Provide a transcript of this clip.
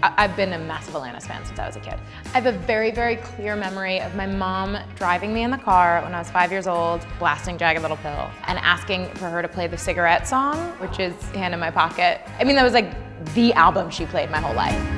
I've been a massive Alanis fan since I was a kid. I have a very, very clear memory of my mom driving me in the car when I was 5 years old, blasting Jagged Little Pill, and asking for her to play the Cigarette song, which is Hand in My Pocket. I mean, that was like the album she played my whole life.